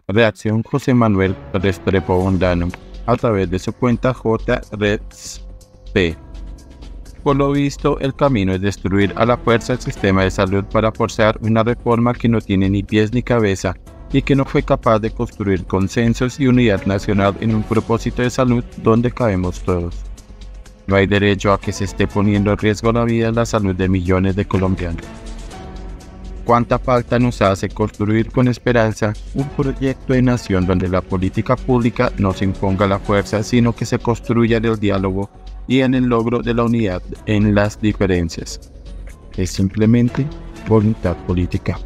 Reacción José Manuel Restrepo Bondano a través de su cuenta JRedsP. Por lo visto, el camino es destruir a la fuerza el sistema de salud para forzar una reforma que no tiene ni pies ni cabeza y que no fue capaz de construir consensos y unidad nacional en un propósito de salud donde cabemos todos. No hay derecho a que se esté poniendo en riesgo la vida y la salud de millones de colombianos. ¿Cuánta falta nos hace construir con esperanza un proyecto de nación donde la política pública no se imponga la fuerza, sino que se construya en el diálogo y en el logro de la unidad en las diferencias? Es simplemente voluntad política.